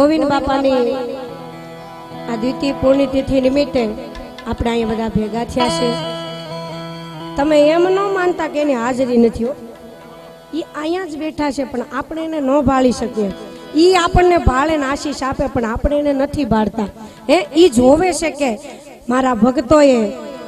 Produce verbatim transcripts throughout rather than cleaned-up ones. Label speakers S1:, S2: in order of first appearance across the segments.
S1: गोविंद बापानी आ द्वितीय पुण्यतिथि निमित्ते આપણે અહીંયા બધા ભેગા થયા છે। તમે એમ ન માનતા કે એની હાજરી નથી હો, એ અહીંયા જ બેઠા છે પણ આપણે એને ન ભાળી શકીએ। એ આપણને ભાળે ને આશીષ આપે પણ આપણે એને નથી ભાળતા। હે એ જોવે છે કે મારા ભક્તોએ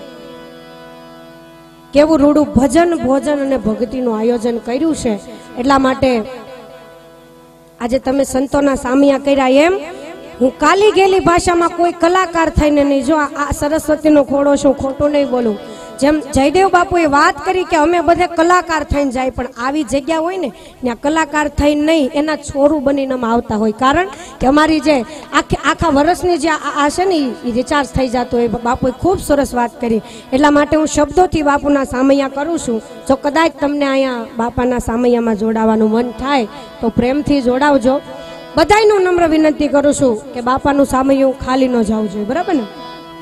S1: કેવું રૂડું ભજન ભોજન અને ભક્તિનું આયોજન કર્યું છે। એટલા માટે આજે તમે સંતોના સામિયા કર્યા। એમ હું કાલી ગેલી ભાષામાં કોઈ કલાકાર થઈને નહીં, જો આ સરસ્વતીનો ખોડો છું, ખોટું નહીં બોલું। જેમ જયદેવ બાપુએ વાત કરી કે અમે બધે કલાકાર થઈને જાય, પણ આવી જગ્યા હોય ને ત્યાં કલાકાર થઈને નહીં, એના છોરું બનીને અમે આવતા હોય। કારણ કે અમારી જે આખી આખા વર્ષની જે આ છે ને એ રિચાર્જ થઈ જતો હોય। બાપુએ ખૂબ સરસ વાત કરી, એટલા માટે હું શબ્દોથી બાપુના સામૈયા કરું છું। જો કદાચ તમને અહીંયા બાપાના સામૈયામાં જોડાવાનું મન થાય તો પ્રેમથી જોડાવજો। બધાયનું નમ્ર વિનંતી કરું છું કે બાપાનું સામૈયું ખાલી ન જવું જોઈએ, બરાબર ને?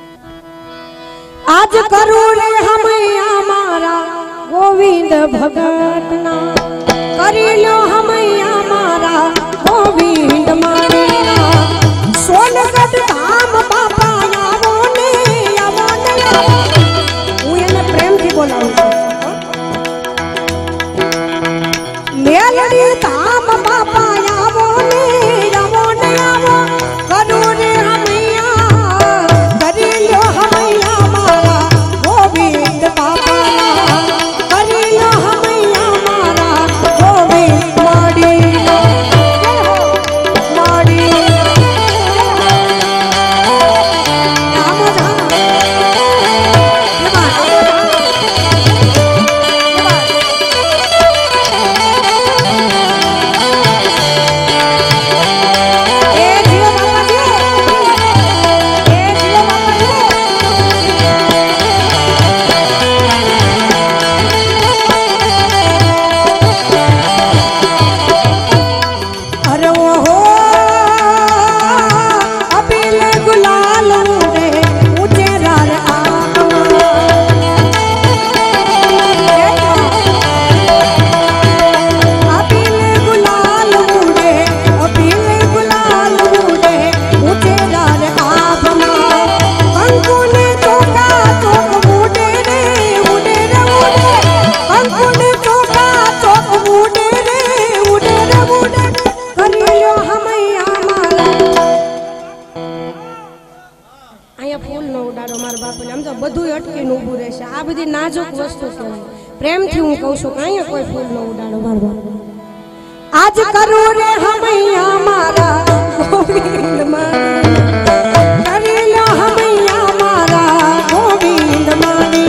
S1: आज करूं रे हमैया मारा गोविंद भगतना, करी लो हमैया मारा गोविंद मारा। सोनगढ़ धाम बापा आवो ने आवो ने હું એને પ્રેમથી બોલાવું છું। મેલડી ધામ બાપા आवो ने आवो ने आवो, करूं रे हमैया करी लो हमैया नाजुक वस्तु प्रेम थी हूँ कहूँ छू कहीं कोई फूल न उड़ाड़ो मार बार। आज करो रे हमैया मारा गोविंद मारी, करी लो हमैया मारा गोविंद मारी।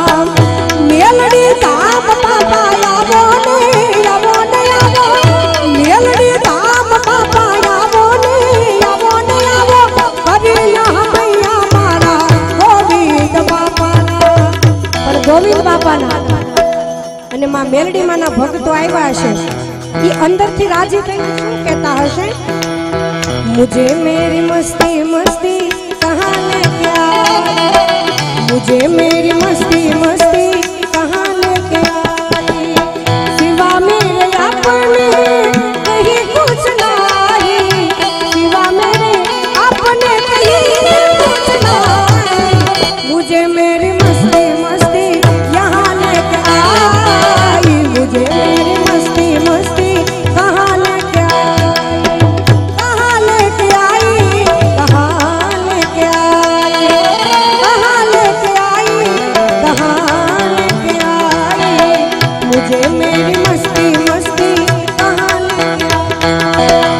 S1: मेलड़ी धाम बाबा आवो ने आवो ने आवो, मेलड़ी धाम बाबा आवो ने आवो ने आवो, करी लो हमैया मारा गोविंद बाबा। गोविंद बापा ना अने मां मेलडी माना भक्तो आव्या हशे, ई अंदरथी राजी थईने शुं कहेता हशे? मुझे मेरी मस्ती मस्ती कहां लेके आई, मुझे मेरी मस्ती मस्ती कहां लेके आई, सिवा मेरे अपने कहीं कुछ नहीं, सिवा मेरे अपने कहीं कुछ नहीं। मुझे मेरी मस्ती मस्ती यहाँ लेके आई, मुझे मेरी मस्ती मस्ती कहाँ लेके आई, कहाँ लेके आई, कहाँ लेके आई, कहाँ लेके आई, कहाँ लेके आई, मुझे मेरी मस्ती मस्ती कहाँ लेके आई।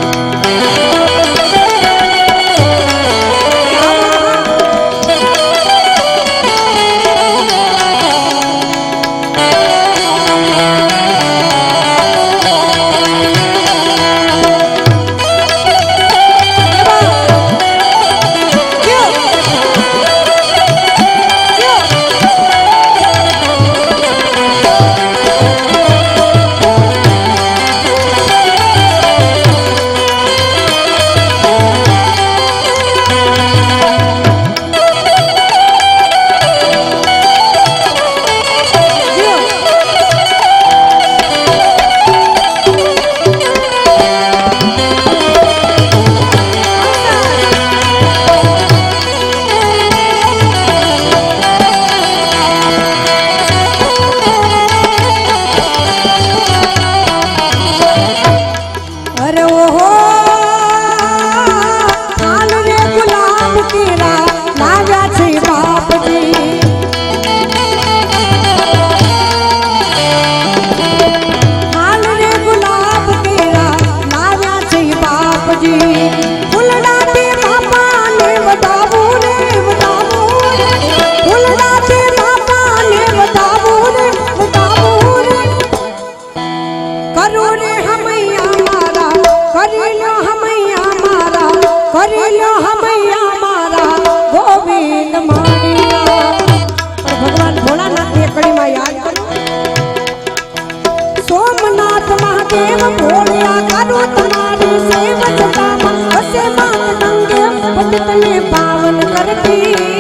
S1: सेवकतामा बसे मात गंगे पतितने पावन करती।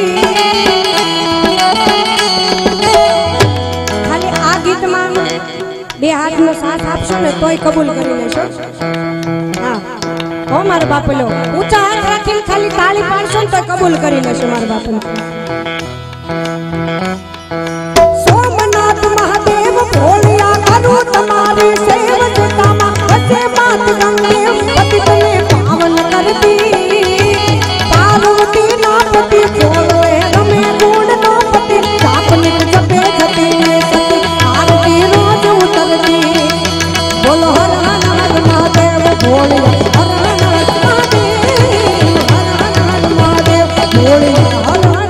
S1: खाली आ गीत में बे हाथ नो साथ आपशो ने तोय कबूल करी लेशो। हां ओ मार बापलो ऊंचा हाथ राखीने खाली ताली पाडशो ने तोय कबूल करी लेशो मार बापलो। सोमनाथ महादेव भोलिया करू तुम्हारी सेवकतामा बसे मात गंगे पतितने पावन करती। पार्वती नापति छोड़े रमे गुण नापति सापनिक जपे जपे सती आरती रोज उतरती। बोलो हर हर महादेव भोलिया हर हर महादेव हर हर महादेव भोलिया हर हर।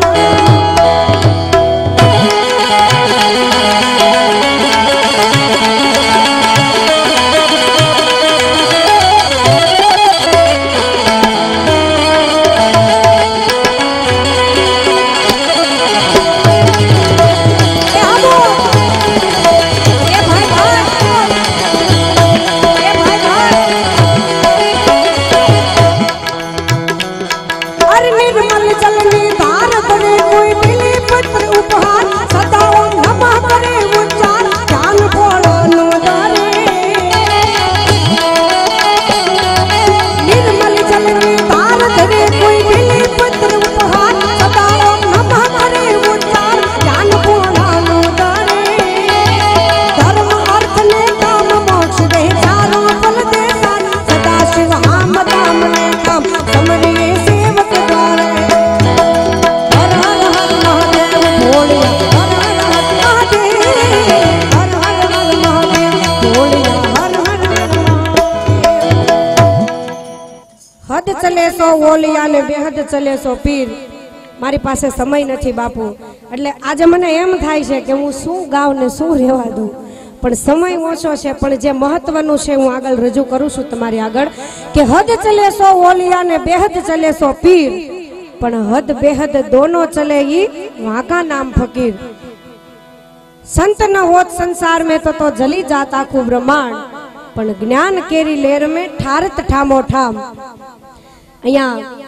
S1: हद चले सो ओलिया ने बेहद चले सो पीर। मारी पासे समय नहीं बापू એટલે આજે મને એમ થાય છે કે હું શું ગાઉં ને શું રહેવા દઉં પણ સમય ઓછો છે પણ જે મહત્વનું છે હું આગળ રજૂ કરું છું તમારી આગળ કે હદ ચલે સો ઓલિયા ને બેહદ ચલે સો પીર પણ હદ બેહદ दोनों चले ई वाका नाम फकीर। संत न होत संसार में तो तो जली जाता खूब ब्रह्मांड पण ज्ञान केरी लेर में ठारत ठामो ठाम। अहिया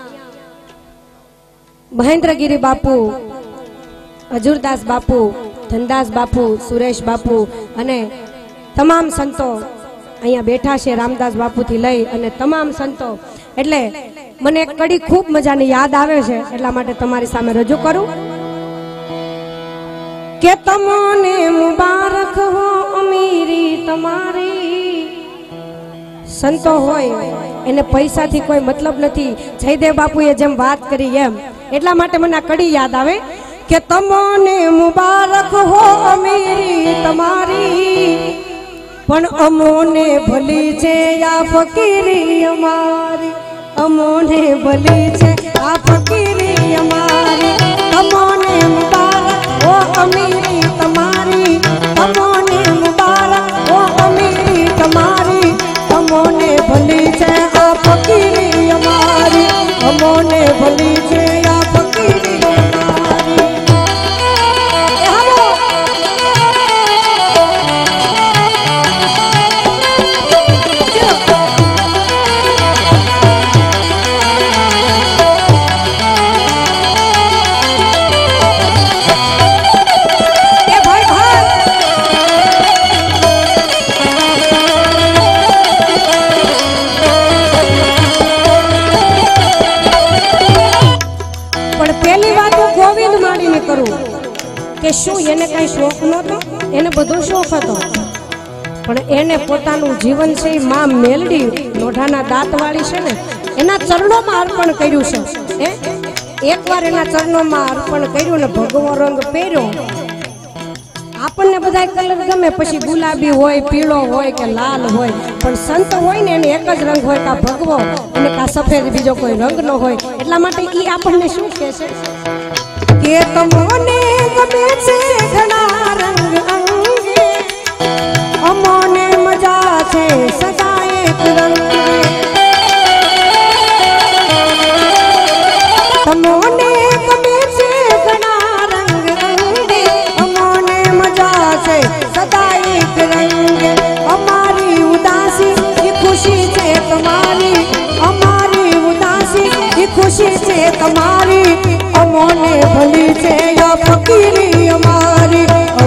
S1: महेंद्रगिरी बापू, अजूरदास बापू, धनदास बापू, सुरेश बापू अने तमाम संतो अहिया बैठा छे। रामदास बापू थी लई अने तमाम संतो एटले मने एक कड़ी खूब मजानी याद आवे छे એટલા માટે તમારી સામે રજૂ કરું કે તમોને મુબારક હો અમીરી તમારી। संतो होय एने पैसा थी कोई मतलब नहीं। जयदेव बापूए जेम बात करी एम एटला माटे मने कड़ी याद आवे के तमोने मुबारक हो अमीरी तमारी पण अमोने भली छे या फकीरी अमारी। अमोने भली छे आ फकीरी अमारी। तमोने मुबारक हो अमीरी तमारी। तमोने मुबारक हो अमीरी तमारी। अमोने भली छे आ फकीरी अमारी। अमोने भली छे आ फकीरी अमारी। કે શું એને કઈ શોખ નહોતો, એને બધો શોખ હતો પણ એને પોતાનું જીવન છે માં મેલડી લોઢાના દાંતવાળી છે ને એના ચરણોમાં અર્પણ કર્યું છે। હે એકવાર એના ચરણોમાં અર્પણ કર્યું ને ભગવો રંગ પહેર્યો। આપણને બધાય કલર ગમે, પછી ગુલાબી હોય, પીળો હોય કે લાલ હોય, પણ સંત હોય ને એને એક જ રંગ હોય, કા ભગવો અને કા સફેદ, બીજો કોઈ રંગ ન હોય। એટલા માટે ઈ આપણને શું કહે છે કે તમોને ગમે છે ઘણા રંગ અંગે, અમોને મજા છે સદા એક રંગે। તમોને ગમે છે ઘણા રંગ અંગે, અમોને મજા છે સદા એક રંગે। અમારી ઉદાસી એ ખુશી છે તમારી,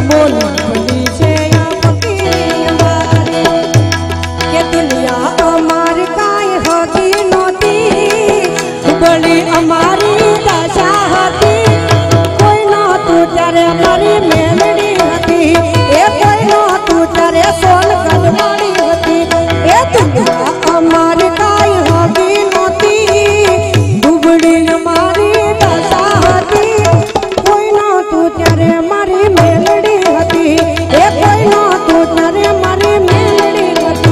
S1: बोली बनी से फकीर मारी के दुनिया अमार काय होगी नोती बड़ी अमारी दशा होती कोई ना तू तेरे हमारी मेलड़ी होती ए कोई ना तू तेरे सोन कलवाड़ी होती ए दुनिया अमार काय होगी नोती दुबड़ी अमारी दशा होती कोई ना तू तेरे हमारी मेलड़ी होती ए कोई ना तू तेरे हमारी मेलड़ी होती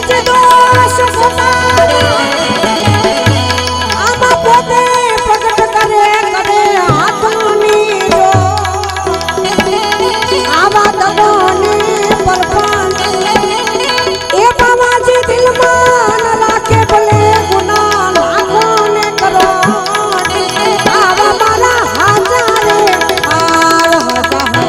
S1: જે દોષ પોતાના આમાં પોતે પ્રગટ કરે કરે હાથોની જો આવા દગોની પરપાન એ બાવાજી દિલમાં ન રાખે ભલે ગુના લાખો ને કરો આવા મારા હાજારે હાર હજાર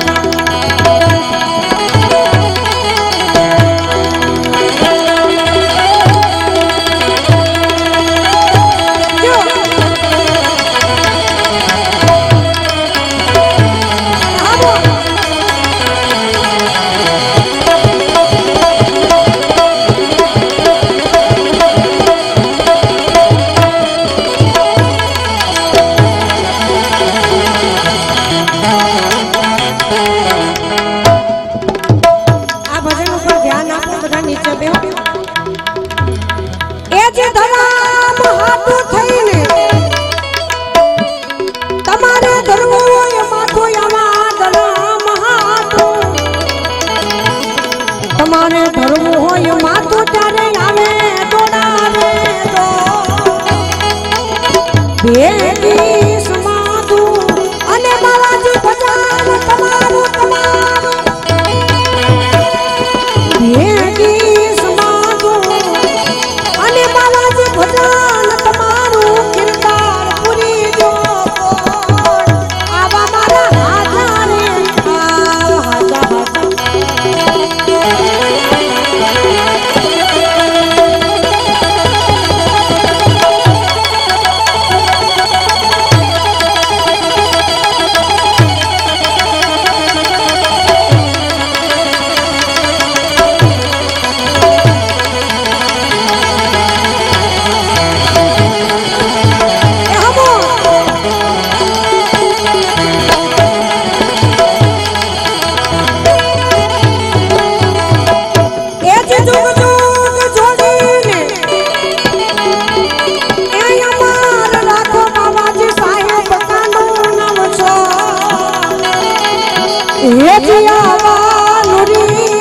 S1: ये जिया वानुरी